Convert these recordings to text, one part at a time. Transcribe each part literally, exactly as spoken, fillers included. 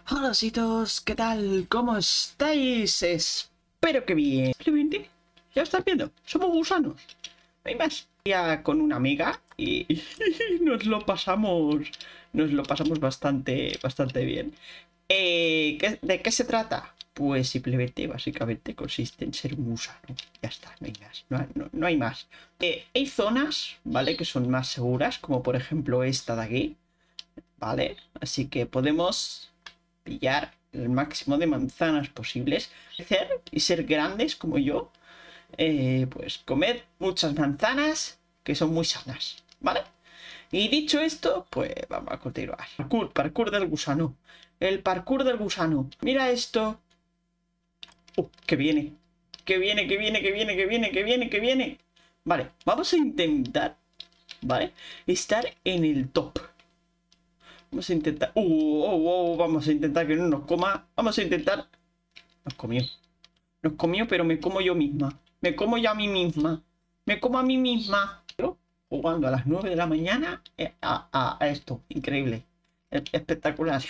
Hola, chicos, ¿qué tal? ¿Cómo estáis? Espero que bien. Simplemente, ya estás viendo, somos gusanos. No hay más. Ya con una amiga y nos lo pasamos, nos lo pasamos bastante, bastante bien. Eh, ¿qué- ¿de qué se trata? Pues simplemente, básicamente, consiste en ser un gusano. Ya está, no hay más. No, no- no hay más. Eh, hay zonas, ¿vale? Que son más seguras, como por ejemplo esta de aquí, ¿vale? Así que podemos pillar el máximo de manzanas posibles, crecer y ser grandes como yo, eh, pues comer muchas manzanas que son muy sanas, ¿vale? Y dicho esto, pues vamos a continuar. Parkour, parkour del gusano. El parkour del gusano. Mira esto. Uh, que viene. Que viene, que viene, que viene, que viene, que viene, que viene. Vale, vamos a intentar, ¿vale? Estar en el top. Vamos a intentar... Uh, oh, oh, vamos a intentar que no nos coma. Vamos a intentar... Nos comió. Nos comió, pero me como yo misma. Me como yo a mí misma. Me como a mí misma. Yo jugando a las nueve de la mañana a, a, a esto. Increíble. Es espectacular.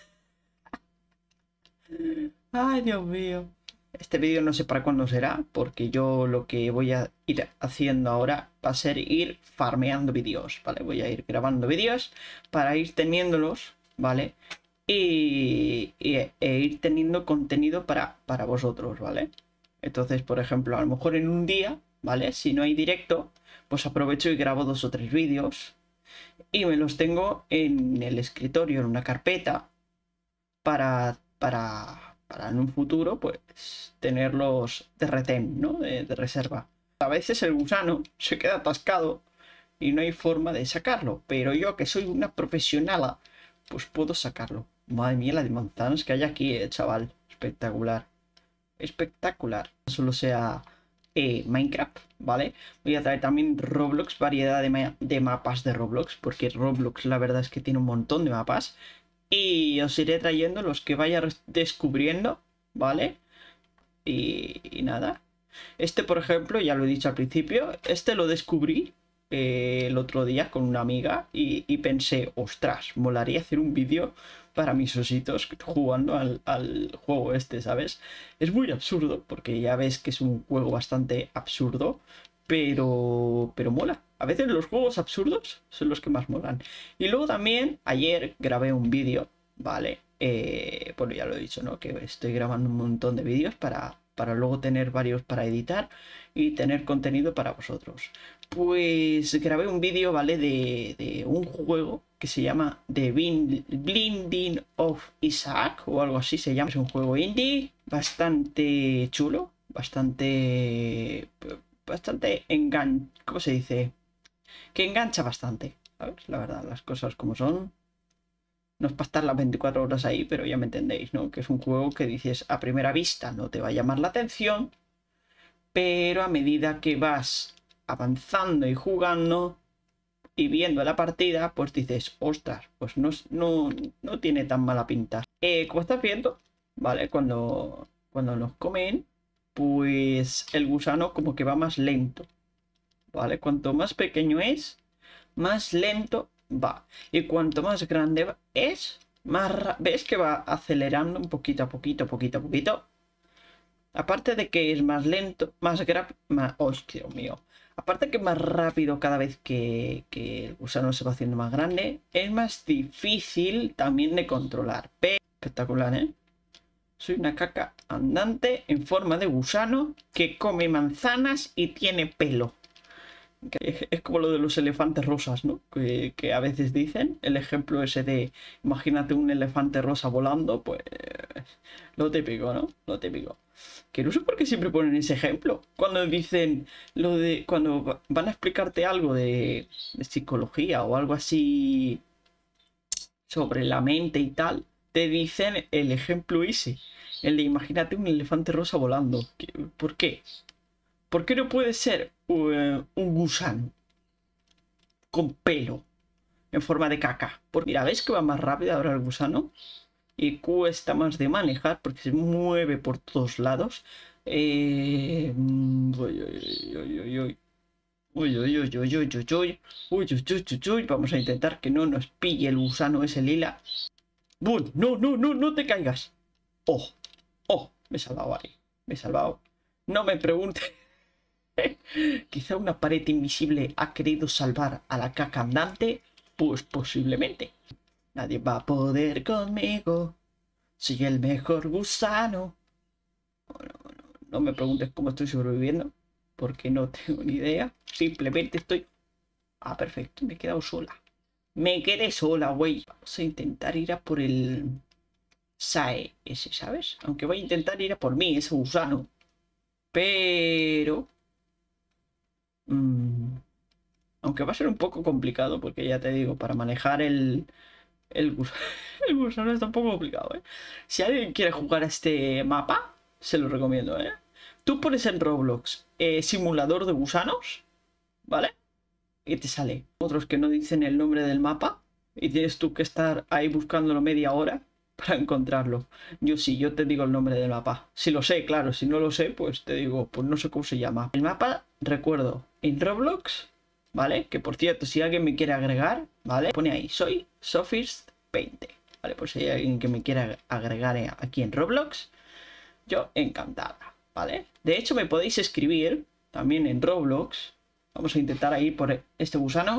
Ay, Dios mío. Este vídeo no sé para cuándo será, porque yo lo que voy a ir haciendo ahora va a ser ir farmeando vídeos, ¿vale? Voy a ir grabando vídeos para ir teniéndolos, ¿vale? Y, y e ir teniendo contenido para, para vosotros, ¿vale? Entonces, por ejemplo, a lo mejor en un día, ¿vale? Si no hay directo, pues aprovecho y grabo dos o tres vídeos y me los tengo en el escritorio, en una carpeta, para, para, para en un futuro, pues, tenerlos de retén, ¿no? De, de reserva. A veces el gusano se queda atascado y no hay forma de sacarlo, pero yo que soy una profesional, pues puedo sacarlo. Madre mía, la de manzanas que hay aquí, eh, chaval. Espectacular. Espectacular. Solo sea eh, Minecraft, ¿vale? Voy a traer también Roblox, variedad de, ma de mapas de Roblox, porque Roblox la verdad es que tiene un montón de mapas. Y os iré trayendo los que vaya descubriendo, ¿vale? Y, y nada. Este, por ejemplo, ya lo he dicho al principio, este lo descubrí eh, el otro día con una amiga y, y pensé, ostras, molaría hacer un vídeo para mis ositos jugando al, al juego este, ¿sabes? Es muy absurdo, porque ya ves que es un juego bastante absurdo, pero, pero mola. A veces los juegos absurdos son los que más molan. Y luego también, ayer grabé un vídeo, ¿vale? Eh, bueno, ya lo he dicho, ¿no? Que estoy grabando un montón de vídeos para, para luego tener varios para editar y tener contenido para vosotros. Pues grabé un vídeo, ¿vale? De, de un juego que se llama The Blinding of Isaac o algo así se llama. Es un juego indie bastante chulo, bastante... bastante engan... ¿Cómo se dice? Que engancha bastante, ¿sabes? La verdad, las cosas como son. No es para estar las veinticuatro horas ahí, pero ya me entendéis, ¿no? Que es un juego que dices a primera vista no te va a llamar la atención, pero a medida que vas avanzando y jugando y viendo la partida, pues dices, ostras, pues no, no, no tiene tan mala pinta. Eh, como estás viendo, ¿vale? Cuando, cuando nos comen, pues el gusano como que va más lento, ¿vale? Cuanto más pequeño es, más lento va. Y cuanto más grande es, más... ¿Ves que va acelerando un poquito a poquito, poquito a poquito? Aparte de que es más lento, más grave... Más... ¡Oh, Dios mío! Aparte que es más rápido cada vez que, que el gusano se va haciendo más grande, es más difícil también de controlar. Pero... Espectacular, ¿eh? Soy una caca andante en forma de gusano que come manzanas y tiene pelo. Es como lo de los elefantes rosas, ¿no? Que, que a veces dicen, el ejemplo ese de, imagínate un elefante rosa volando, pues lo típico, ¿no? Lo típico. Que no sé por qué siempre ponen ese ejemplo. Cuando dicen lo de, cuando van a explicarte algo de, de psicología o algo así sobre la mente y tal, te dicen el ejemplo ese, el de imagínate un elefante rosa volando. ¿Por qué? ¿Por qué no puede ser uh, un gusano con pelo en forma de caca? Porque mira, ¿ves que va más rápido ahora el gusano? Y cuesta más de manejar porque se mueve por todos lados. Eh... Uy, uy, uy, uy, uy. Uy, uy, uy, uy, uy, uy, uy. Uy, uy, uy, uy, uy. Vamos a intentar que no nos pille el gusano ese lila. ¡Bum! No, no, no, no te caigas. ¡Oh! ¡Oh! Me he salvado ahí. Me he salvado. No me preguntes. Quizá una pared invisible ha querido salvar a la caca andante. Pues posiblemente. Nadie va a poder conmigo. Soy el mejor gusano. Bueno, bueno, no me preguntes cómo estoy sobreviviendo. Porque no tengo ni idea. Simplemente estoy... Ah, perfecto. Me he quedado sola. Me quedé sola, güey. Vamos a intentar ir a por el... Sae ese, ¿sabes? Aunque voy a intentar ir a por mí, ese gusano. Pero... Mmm, aunque va a ser un poco complicado, porque ya te digo, para manejar el... El, gus el gusano está un poco complicado, ¿eh? Si alguien quiere jugar a este mapa, se lo recomiendo, ¿eh? Tú pones en Roblox eh, simulador de gusanos, ¿vale? Y te sale otros que no dicen el nombre del mapa y tienes tú que estar ahí buscándolo media hora para encontrarlo. Yo sí, yo te digo el nombre del mapa. Si lo sé, claro, si no lo sé, pues te digo, pues no sé cómo se llama. El mapa, recuerdo, en Roblox, ¿vale? Que por cierto, si alguien me quiere agregar, ¿vale? Pone ahí, soy Sofist veinte, ¿vale? Pues si hay alguien que me quiera agregar aquí en Roblox, yo encantada, ¿vale? De hecho, me podéis escribir también en Roblox. Vamos a intentar ahí por este gusano.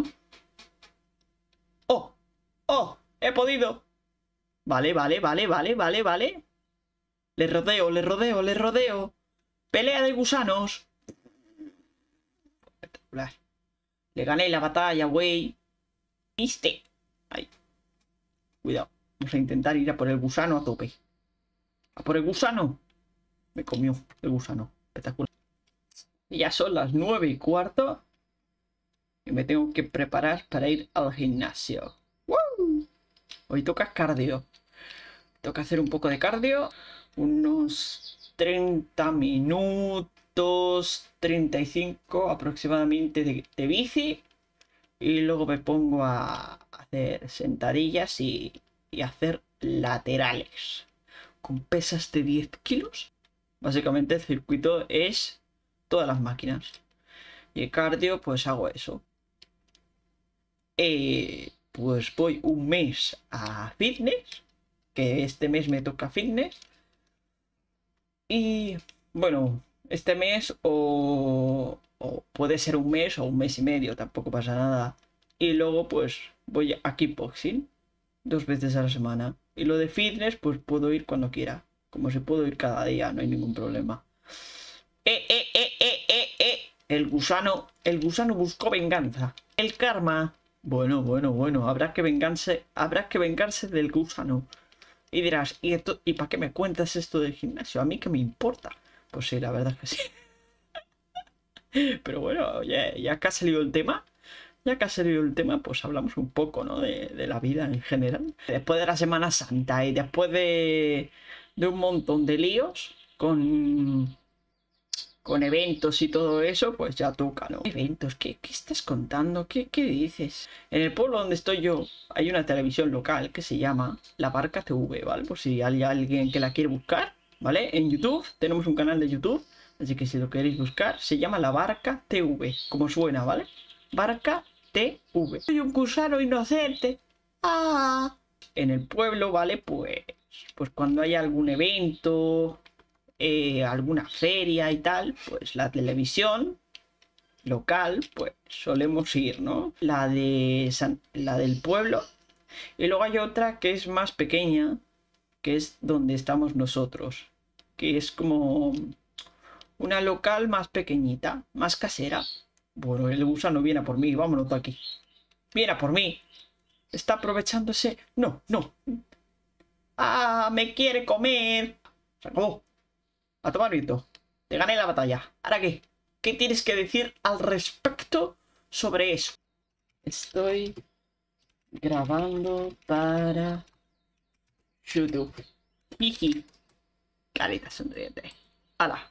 ¡Oh! ¡Oh! ¡He podido! Vale, vale, vale, vale, vale, vale. Le rodeo, le rodeo, le rodeo. ¡Pelea de gusanos! Espectacular. Le gané la batalla, güey. ¿Viste? Ahí. Cuidado. Vamos a intentar ir a por el gusano a tope. ¿A por el gusano? Me comió el gusano. Espectacular. Y ya son las nueve y cuarto. Y me tengo que preparar para ir al gimnasio. ¡Woo! Hoy toca cardio. Toca hacer un poco de cardio. Unos treinta minutos, treinta y cinco aproximadamente de, de bici. Y luego me pongo a hacer sentadillas y, y hacer laterales. Con pesas de diez kilos. Básicamente el circuito es todas las máquinas. Y el cardio, pues hago eso. Eh, pues voy un mes a fitness. Que este mes me toca fitness. Y bueno, este mes o, o puede ser un mes o un mes y medio, tampoco pasa nada. Y luego pues voy a kickboxing dos veces a la semana. Y lo de fitness pues puedo ir cuando quiera. Como se puedo ir cada día, no hay ningún problema. ¡Eh, eh, eh, eh, eh, eh! El gusano, el gusano buscó venganza. El karma. Bueno, bueno, bueno, habrá que vengarse, habrá que vengarse del gusano. Y dirás, ¿y, esto, ¿y para qué me cuentas esto del gimnasio? ¿A mí qué me importa? Pues sí, la verdad es que sí. Pero bueno, oye, ya que ha salido el tema, ya que ha salido el tema, pues hablamos un poco, ¿no? De, de la vida en general. Después de la Semana Santa y después de, de un montón de líos con, con eventos y todo eso, pues ya toca, ¿no? ¿Eventos? ¿Qué, qué estás contando? ¿Qué, qué dices? En el pueblo donde estoy yo hay una televisión local que se llama La Barca T V, ¿vale? Por si hay alguien que la quiere buscar, ¿vale? En YouTube, tenemos un canal de YouTube, así que si lo queréis buscar, se llama La Barca T V, como suena, ¿vale? Barca T V. Soy un gusano inocente. ¡Ah! En el pueblo, ¿vale? Pues, pues cuando hay algún evento... Eh, alguna feria y tal, pues la televisión local, pues solemos ir, ¿no? La de San, la del pueblo. Y luego hay otra que es más pequeña, que es donde estamos nosotros, que es como una local más pequeñita, más casera. Bueno, el gusano viene a por mí, vámonos de aquí. Viene a por mí. Está aprovechándose. No, no. Ah, me quiere comer. Se acabó. A tomar viento. Te gané la batalla. ¿Ahora qué? ¿Qué tienes que decir al respecto sobre eso? Estoy grabando para YouTube. Jiji. Carita sonriente. ¡Hala!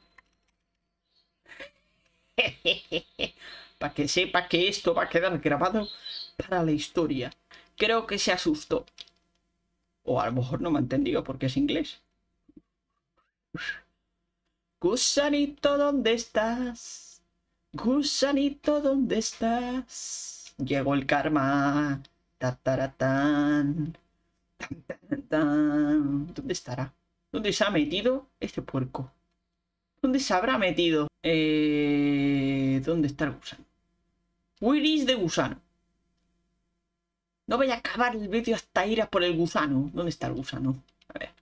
Para que sepa que esto va a quedar grabado para la historia. Creo que se asustó. O a lo mejor no me ha entendido porque es inglés. Gusanito, ¿dónde estás? Gusanito, ¿dónde estás? Llegó el karma. Tataratán. Tan, tan, tan. ¿Dónde estará? ¿Dónde se ha metido este puerco? ¿Dónde se habrá metido? Eh... ¿Dónde está el gusano? Where is the gusano? No voy a acabar el vídeo hasta ir a por el gusano. ¿Dónde está el gusano? A ver.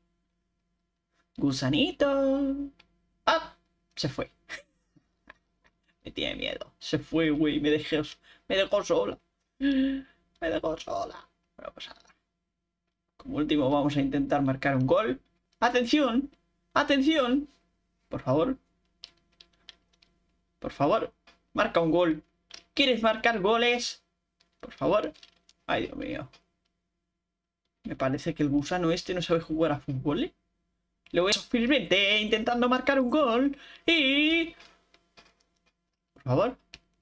Gusanito. ¡Ah! Se fue. Me tiene miedo. Se fue, güey. Me dejó, me dejó sola. Me dejó sola. Bueno, pues nada. Como último vamos a intentar marcar un gol. ¡Atención! ¡Atención! Por favor. Por favor. Marca un gol. ¿Quieres marcar goles? Por favor. Ay, Dios mío. Me parece que el gusano este no sabe jugar a fútbol, ¿eh? Le voy a sufrirmente intentando marcar un gol. Y... Por favor.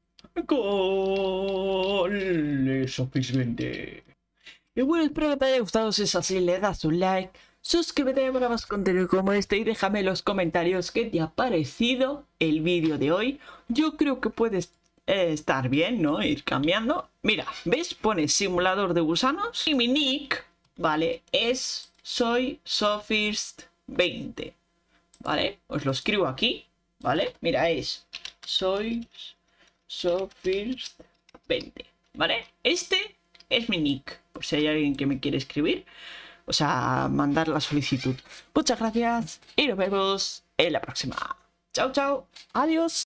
Gol. Eso, suficiente. Y bueno, espero que te haya gustado. Si es así, le das un like. Suscríbete para más contenido como este y déjame en los comentarios qué te ha parecido el vídeo de hoy. Yo creo que puedes eh, estar bien, ¿no? Ir cambiando. Mira, ¿ves? Pone simulador de gusanos y mi nick, ¿vale? Es soy Sofirst veinte, ¿vale? Os lo escribo aquí, ¿vale? Mira, es soy Sofirst veinte, ¿vale? Este es mi nick, por si hay alguien que me quiere escribir. O sea, mandar la solicitud. Muchas gracias y nos vemos en la próxima. Chao, chao. Adiós.